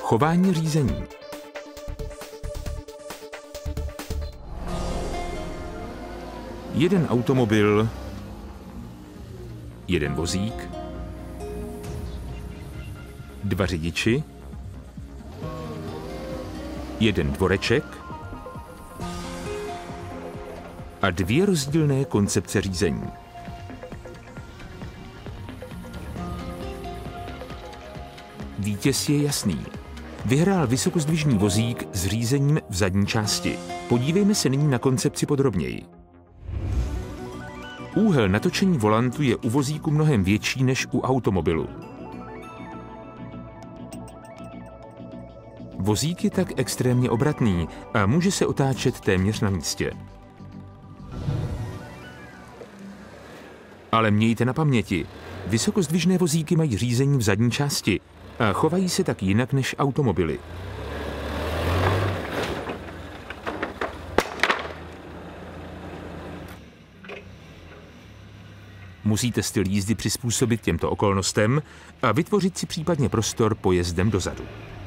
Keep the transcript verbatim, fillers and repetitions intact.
Chování řízení. Jeden automobil, jeden vozík, dva řidiči, jeden dvoreček a dvě rozdílné koncepce řízení. Vítěz je jasný. Vyhrál vysokozdvižný vozík s řízením v zadní části. Podívejme se nyní na koncepci podrobněji. Úhel natočení volantu je u vozíku mnohem větší než u automobilu. Vozík je tak extrémně obratný a může se otáčet téměř na místě. Ale mějte na paměti, vysokozdvižné vozíky mají řízení v zadní části a chovají se tak jinak než automobily. Musíte styl jízdy přizpůsobit těmto okolnostem a vytvořit si případně prostor pojezdem dozadu.